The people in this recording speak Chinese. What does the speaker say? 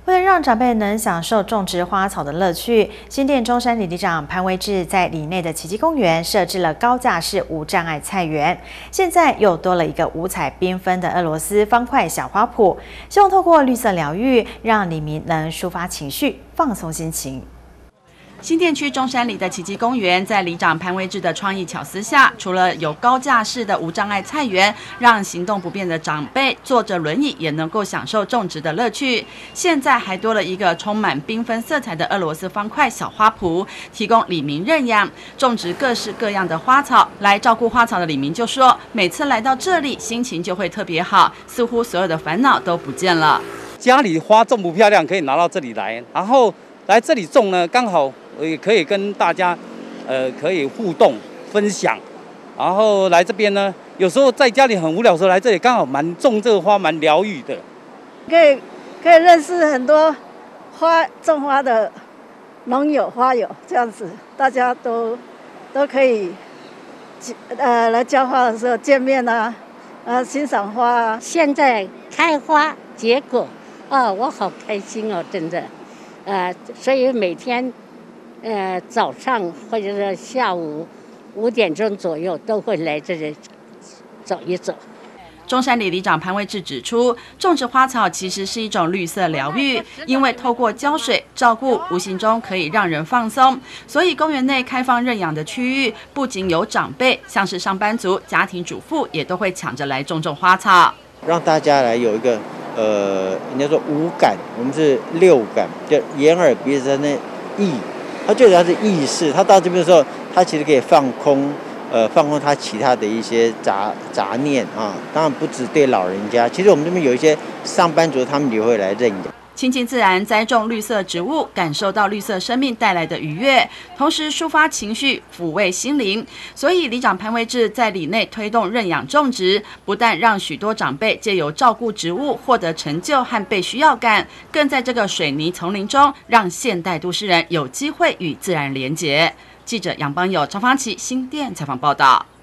为了让长辈能享受种植花草的乐趣，新店中山里里长潘威志在里内的奇迹公园设置了高架式无障碍菜园，现在又多了一个五彩缤纷的俄罗斯方块小花圃，希望透过绿色疗愈，让里民能抒发情绪、放松心情。 新店区中山里的奇迹公园，在里长潘威志的创意巧思下，除了有高架式的无障碍菜园，让行动不便的长辈坐着轮椅也能够享受种植的乐趣。现在还多了一个充满缤纷色彩的俄罗斯方块小花圃，提供里民认养，种植各式各样的花草。来照顾花草的里民就说，每次来到这里，心情就会特别好，似乎所有的烦恼都不见了。 家里花种不漂亮，可以拿到这里来，然后来这里种呢，刚好。 也可以跟大家，可以互动分享，然后来这边呢，有时候在家里很无聊的时候来这里，刚好种这个花蛮疗愈的， 可以认识很多种花的农友花友，这样子大家都可以来浇花的时候见面啊，欣赏花啊。 现在开花结果啊，我好开心哦，真的，所以每天。 早上或者是下午5点钟左右都会来这里走一走。 中山里里长潘威志指出，种植花草其实是一种绿色疗愈，因为透过浇水照顾，无形中可以让人放松。所以公园内开放认养的区域，不仅有长辈，像是上班族、家庭主妇也都会抢着来种花草， 让大家来有一个人家说五感，我们是六感，就眼耳鼻舌身意。 他最主要是意识，他到这边的时候，他其实可以放空他其他的一些杂念啊。当然不只对老人家，其实我们这边有一些上班族，他们也会来认养。 亲近自然，栽种绿色植物，感受到绿色生命带来的愉悦，同时抒发情绪，抚慰心灵。所以，里长潘威志在里内推动认养种植，不但让许多长辈借由照顾植物获得成就和被需要感，更在这个水泥丛林中，让现代都市人有机会与自然连结。记者杨邦友、张芳琪新店采访报道。